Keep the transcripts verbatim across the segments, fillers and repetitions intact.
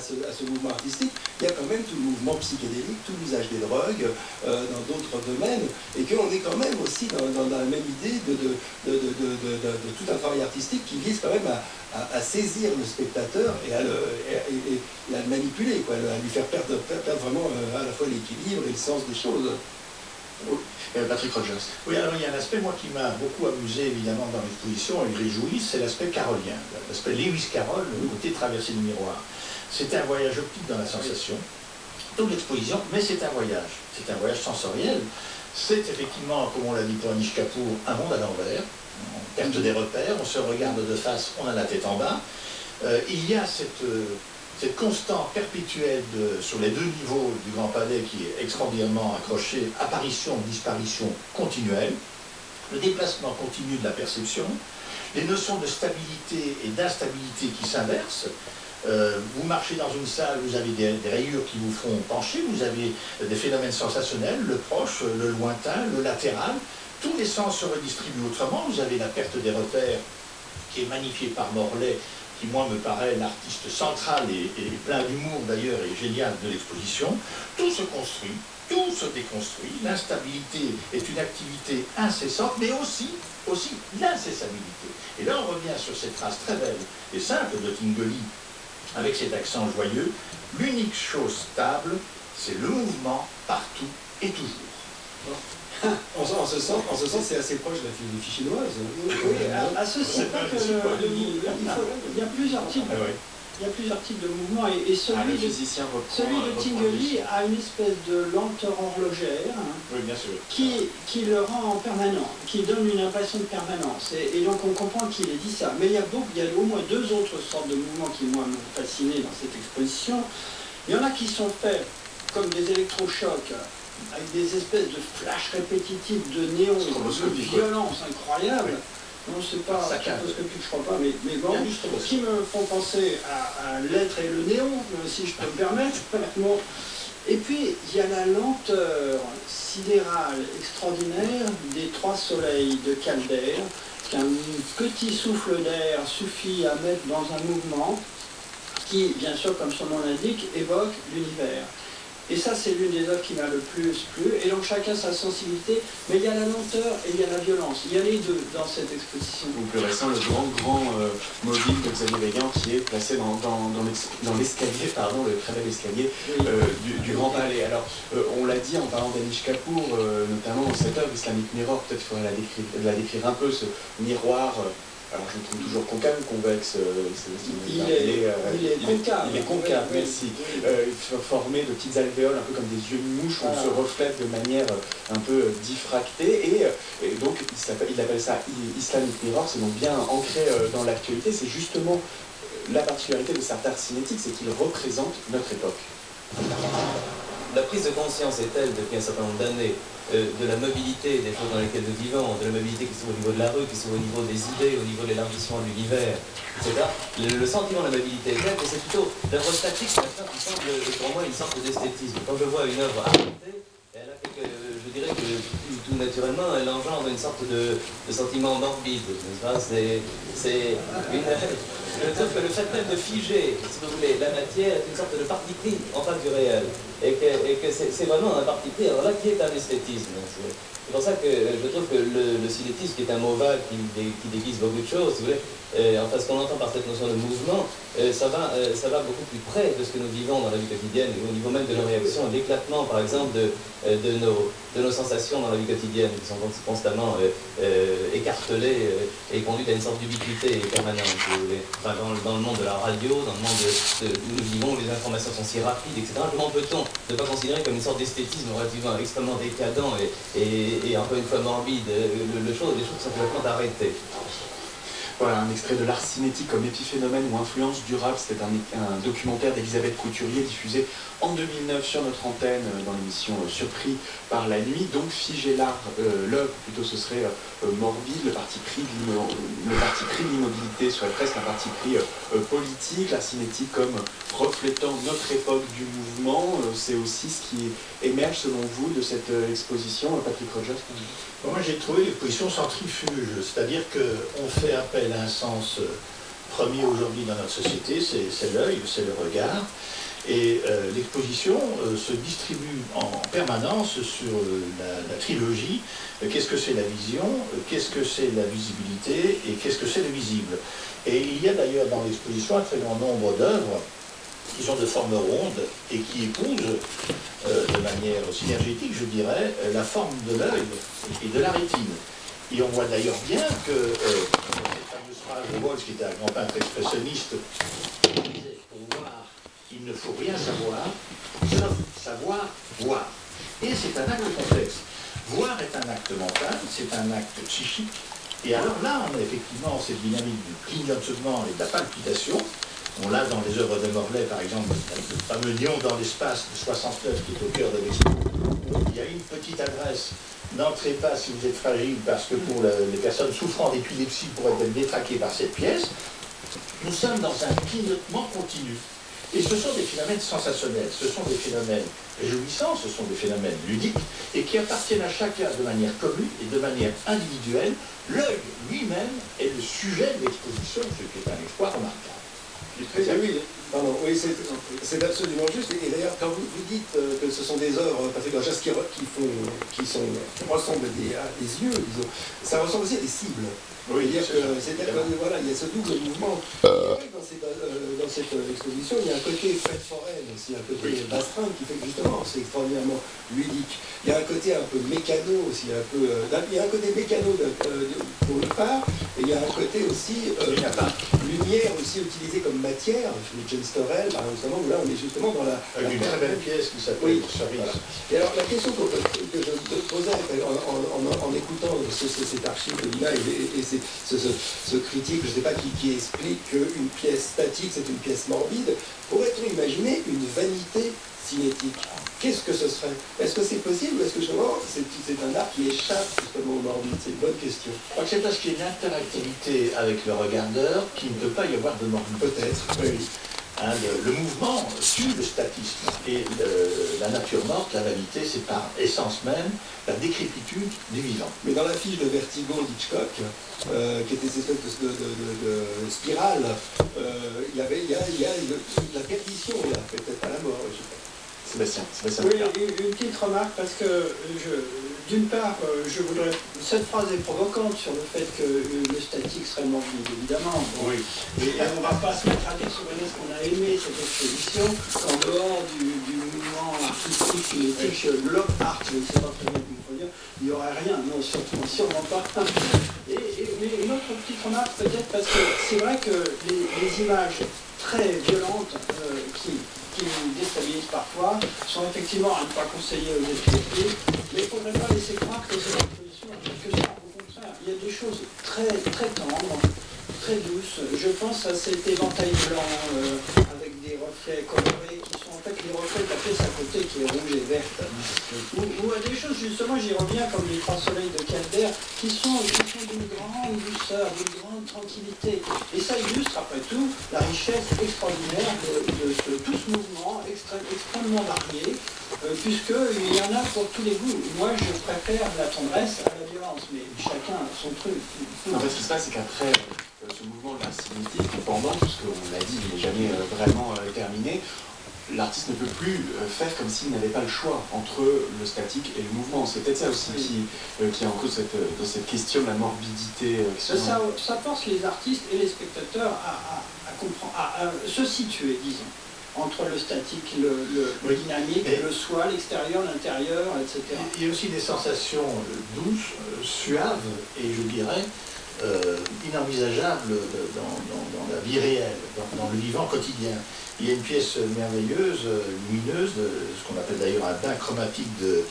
ce, à ce mouvement artistique, il y a quand même tout le mouvement psychédélique, tout l'usage des drogues euh, dans d'autres domaines, et qu'on est quand même aussi dans, dans, dans la même idée de, de, de, de, de, de, de, de tout un travail artistique qui vise quand même à, à, à saisir le spectateur et à le, et, et, et à le manipuler, quoi, à lui faire perdre, perdre vraiment euh, à la fois l'équilibre et le sens des choses. Oui. Patrick Rogers. Oui, alors il y a un aspect, moi, qui m'a beaucoup amusé, évidemment, dans l'exposition, et réjoui, c'est l'aspect carolien, l'aspect Lewis Carroll, le côté traversée du miroir. C'est un voyage optique dans la sensation, toute l'exposition, mais c'est un voyage, c'est un voyage sensoriel. C'est effectivement, comme on l'a dit pour Anish Kapoor, un monde à l'envers, on perd des repères, on se regarde de face, on a la tête en bas. Euh, il y a cette... Euh, cette constante perpétuelle de, sur les deux niveaux du Grand Palais qui est extraordinairement accroché, apparition, disparition continuelle, le déplacement continu de la perception, les notions de stabilité et d'instabilité qui s'inversent. Euh, vous marchez dans une salle, vous avez des, des rayures qui vous font pencher, vous avez des phénomènes sensationnels, le proche, le lointain, le latéral, tous les sens se redistribuent autrement, vous avez la perte des repères qui est magnifiée par Morlaix, qui moi me paraît l'artiste central et, et plein d'humour d'ailleurs et génial de l'exposition. Tout se construit, tout se déconstruit, l'instabilité est une activité incessante, mais aussi, aussi l'incessabilité. Et là on revient sur cette phrase très belle et simple de Tinguely, avec cet accent joyeux, l'unique chose stable, c'est le mouvement partout et toujours. En, en ce sens, en ce sens, c'est assez proche de la philosophie chinoise. Oui, à, à ceci pas que le, le, il, faut, il y a plusieurs types, ah, oui. il y a plusieurs types de mouvements et, et celui, ah, de, celui de Tinguely a une espèce de lenteur horlogère hein, oui, bien sûr. Qui, qui le rend permanent, qui donne une impression de permanence. Et, et donc on comprend qu'il ait dit ça. Mais il y a beaucoup, il y a au moins deux autres sortes de mouvements qui moi m'ont fasciné dans cette exposition. Il y en a qui sont faits comme des électrochocs, avec des espèces de flashs répétitifs de néon, de violence incroyable. Non, c'est pas stroboscopique, je crois pas, mais, mais bon, qui me font penser à, à l'être et le néon, si je peux me permettre. Bon. Et puis, il y a la lenteur sidérale extraordinaire des trois soleils de Calder, qu'un petit souffle d'air suffit à mettre dans un mouvement qui, bien sûr, comme son nom l'indique, évoque l'univers. Et ça, c'est l'une des œuvres qui m'a le plus plu. Et donc, chacun sa sensibilité. Mais il y a la lenteur et il y a la violence. Il y a les deux dans cette exposition. Ou plus récent, le grand, grand euh, mobile de Xavier Weygand qui est placé dans, dans, dans l'escalier, pardon, le très bel escalier oui. euh, du, du Grand Palais. Alors, euh, on l'a dit en parlant d'Anish Kapoor, euh, notamment dans cette œuvre Islamic Mirror, peut-être qu'il faudrait la décrire, la décrire un peu, ce miroir. Euh, Alors je le trouve toujours concave ou convexe euh, il, est, il, est, euh, il est concave. Il est concave, merci. Euh, formé de petites alvéoles, un peu comme des yeux de mouche, où ah. on se reflète de manière un peu diffractée. Et, et donc il, il appelle ça Islamic Mirror, c'est donc bien ancré dans l'actualité. C'est justement la particularité de cet art cinétique, c'est qu'il représente notre époque. La prise de conscience est telle depuis un certain nombre d'années euh, de la mobilité des choses dans lesquelles nous vivons, de la mobilité qui se trouve au niveau de la rue, qui se trouve au niveau des idées, au niveau de l'élargissement de l'univers, et cetera. Le, le sentiment de la mobilité est tel que c'est plutôt l'œuvre statique qui semble pour moi une sorte d'esthétisme. Quand je vois une œuvre arrêtée, elle a quelque, je dirais que tout, tout naturellement, elle engendre une sorte de, de sentiment morbide, n'est-ce pas? C'est une... Je trouve que le fait même de figer, si vous voulez, la matière est une sorte de parti pris en face du réel. Et que, et que c'est vraiment un parti pris, alors là, qui est un esthétisme. C'est pour ça que je trouve que le, le cinétisme, qui est un mot vague, qui, qui déguise beaucoup de choses, si vous voulez, euh, enfin ce qu'on entend par cette notion de mouvement, euh, ça, va, euh, ça va beaucoup plus près de ce que nous vivons dans la vie quotidienne, au niveau même de nos réactions, l'éclatement par exemple de, euh, de, nos, de nos sensations dans la vie quotidienne, qui sont constamment euh, euh, écartelées euh, et conduites à une sorte d'ubiquité permanente, si vous voulez. Enfin, dans, dans le monde de la radio, dans le monde de, de, où nous vivons, où les informations sont si rapides, et cetera. Comment peut-on ne pas considérer comme une sorte d'esthétisme relativement extrêmement décadent et, et, et encore une fois morbide, le, le chose, les choses sont complètement arrêtées. Voilà, un extrait de l'art cinétique comme épiphénomène ou influence durable. C'était un, un documentaire d'Elisabeth Couturier diffusé en deux mille neuf sur notre antenne dans l'émission euh, Surpris par la nuit. Donc figer l'art, euh, l'œuvre plutôt ce serait euh, morbide, le parti pris de l'immobilité serait presque un parti pris euh, politique, l'art cinétique comme reflétant notre époque du mouvement. Euh, C'est aussi ce qui émerge selon vous de cette euh, exposition. Patrick Rogers. Moi j'ai trouvé l'exposition centrifuge, c'est-à-dire qu'on fait appel à un sens premier aujourd'hui dans notre société, c'est l'œil, c'est le regard. Et euh, l'exposition euh, se distribue en permanence sur euh, la, la trilogie. Euh, qu'est-ce que c'est la vision, euh, qu'est-ce que c'est la visibilité et qu'est-ce que c'est le visible. Et il y a d'ailleurs dans l'exposition un très grand nombre d'œuvres qui sont de forme ronde et qui épousent euh, de manière synergétique, je dirais, la forme de l'œil et de la rétine. Et on voit d'ailleurs bien que euh, cette fameuse phrase de Walsh, qui était un grand peintre expressionniste, disait pour voir, il ne faut rien savoir, sauf savoir voir. Et c'est un acte complexe. Voir est un acte mental, c'est un acte psychique. Et alors là, on a effectivement cette dynamique du clignotement et de la palpitation. On l'a dans les œuvres de Morellet, par exemple, le fameux Lion dans l'espace de soixante-neuf qui est au cœur de l'expo. Il y a une petite adresse. N'entrez pas si vous êtes fragile, parce que pour le, les personnes souffrant d'épilepsie pourraient être détraquées par cette pièce. Nous sommes dans un clignotement continu. Et ce sont des phénomènes sensationnels, ce sont des phénomènes réjouissants, ce sont des phénomènes ludiques, et qui appartiennent à chacun de manière commune et de manière individuelle. L'œil lui-même est le sujet de l'exposition, ce qui est un exploit remarquable. Oui, oui, pardon, oui, c'est absolument juste. Et d'ailleurs, quand vous, vous dites euh, que ce sont des œuvres, Patrick Rojas, qui, qui, font, qui, sont, qui ressemblent à des, à des yeux, disons, ça ressemble aussi à des cibles. Oui, c'est-à-dire que voilà, il y a ce double mouvement. Euh... Dans, cette, euh, dans cette exposition, il y a un côté fête foraine aussi, un côté bastringue qui fait que justement c'est extraordinairement ludique. Il y a un côté un peu mécano aussi, un peu. Euh, il y a un côté mécano de, euh, de, pour une part, et il y a un côté aussi euh, lumière aussi utilisée comme matière. Le James Turrell, par exemple, où là on est justement dans la. Avec une très belle pièce qui s'appelle oui, Cerise. Voilà. Et alors la question que, que je me posais en, en, en, en écoutant ce, ce, cet archive de Lina et, et, et ce, ce, ce critique, je ne sais pas qui, qui explique qu'une pièce statique c'est une pièce morbide, pourrait-on imaginer une vanité cinétique? Qu'est-ce que ce serait? Est-ce que c'est possible ou est-ce que justement c'est un art qui échappe justement au morbide? C'est une bonne question. Je crois que c'est parce qu'il y a une interactivité avec le regardeur qu'il ne peut pas y avoir de morbide. Peut-être, oui. Hein, le, le mouvement tue le statisme et le, la nature morte, la vanité, c'est par essence même la décrépitude du vivant. Mais dans la fiche de Vertigo d'Hitchcock, euh, qui était cette espèce de, de, de, de spirale, euh, il y avait il y a, il y a une, la perdition, là, peut-être pas la mort, je sais pas. Sébastien, Sébastien. Oui, une, une petite remarque, parce que d'une part, je voudrais. Cette phrase est provocante sur le fait que le statique serait morbide, évidemment. Bon. Oui. Et on ne va pas se mettre à dire sur ce qu'on a aimé cette exposition, qu'en dehors du, du mouvement artistique, cinétique, bloc art, je ne sais pas très bien comment il faut dire, il n'y aurait rien, non, sûrement, sûrement pas. Et, et, mais une autre petite remarque, peut-être, parce que c'est vrai que les, les images très violentes euh, qui. qui nous déstabilisent parfois, sont effectivement à ne pas conseiller aux étudiants, mais il ne faudrait pas laisser croire que cette exposition n'est que ça. Au contraire, il y a des choses très, très tendres, très douces. Je pense à cet éventail blanc euh, avec des reflets colorés qui sont en fait les reflets de la pièce à côté qui est rouge et verte. Ou, ou à des choses, justement, j'y reviens, comme les trois soleils de Calder, qui sont, qui sont d'une grande douceur, d'une grande tranquillité. Et ça illustre, après tout, la richesse extraordinaire de, de ce, tout ce mouvement extré, extrêmement varié, euh, puisqu'il y en a pour tous les goûts. Moi, je préfère la tendresse à la violence, mais chacun a son truc. En fait, ce qui se passe, c'est qu'après euh, ce mouvement de l'art cinétique, pendant, puisqu'on l'a dit, il n'est jamais euh, vraiment euh, terminé, l'artiste ne peut plus euh, faire comme s'il n'avait pas le choix entre le statique et le mouvement. C'est peut-être ça aussi oui. qui, euh, qui est en cause cette, dans cette question de la morbidité. Euh, ça, ça, ça force les artistes et les spectateurs à, à, à, comprendre, à, à se situer, disons, entre le statique, le, le, oui. le dynamique, et le soi, l'extérieur, l'intérieur, et cetera. Il y a aussi des sensations douces, suaves, et je dirais, euh, inenvisageables dans, dans, dans la vie réelle, dans, dans le vivant quotidien. Il y a une pièce merveilleuse, lumineuse, de, ce qu'on appelle d'ailleurs un bain chromatique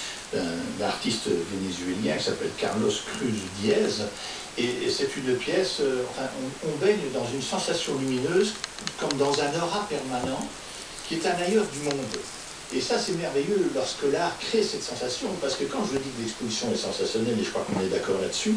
d'un artiste vénézuélien qui s'appelle Carlos Cruz Diez. Et, et c'est une pièce, euh, enfin, on, on baigne dans une sensation lumineuse, comme dans un aura permanent, qui est un ailleurs du monde. Et ça, c'est merveilleux lorsque l'art crée cette sensation, parce que quand je dis que l'exposition est sensationnelle, et je crois qu'on est d'accord là-dessus,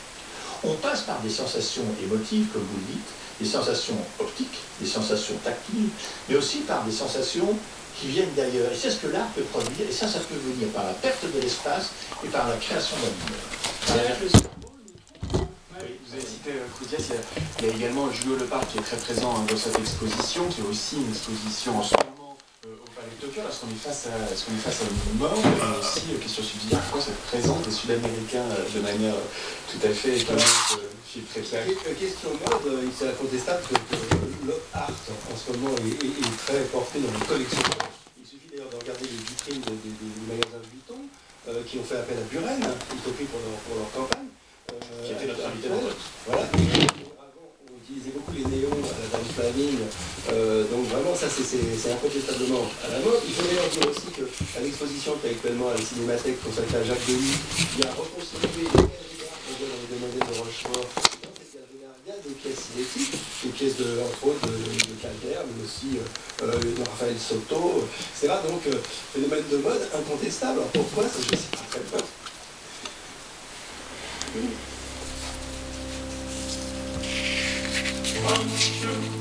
on passe par des sensations émotives, comme vous le dites, des sensations optiques, des sensations tactiles, mais aussi par des sensations qui viennent d'ailleurs. Et c'est ce que l'art peut produire, et ça, ça peut venir par la perte de l'espace et par la création d'un univers. Ouais, Oui, vous avez cité euh, Cloudiès, il y, a, il y a également Julio Lepard qui est très présent hein, dans cette exposition, qui est aussi une exposition en ce moment euh, au Palais de Tokyo, parce qu'on est face à, parce qu'on est face à une mort, mais aussi euh, question subsidiaire, pourquoi cette présence des Sud-Américains euh, de manière euh, tout à fait étonnante, euh, Philippe Trépiac. Question mode, euh, c'est incontestable que, que le art en ce moment est, est, est très porté dans les collections. Il suffit d'ailleurs de regarder les vitrines des, des, des magasins Vuitton euh, qui ont fait appel à Buren, y compris pour leur, pour leur campagne. Euh, qui était notre invité. Voilà. Avant, on utilisait beaucoup les néons à la Dame Flamine. Euh, donc vraiment, ça c'est incontestablement à la mode. Il faut d'ailleurs dire aussi qu'à l'exposition qui est actuellement à la Cinémathèque consacrée à Jacques Denis, il y a reconstitué les galeries d'art qu'on voit dans les demoiselles de Rochefort. Dans cette galerie-là, il y a des pièces cinétiques, des pièces de, entre autres de, de Calder, mais aussi euh, de Raphaël Soto, et cetera. Donc euh, phénomène de mode incontestable. Alors pourquoi, ça je ne sais pas très bien. One, two.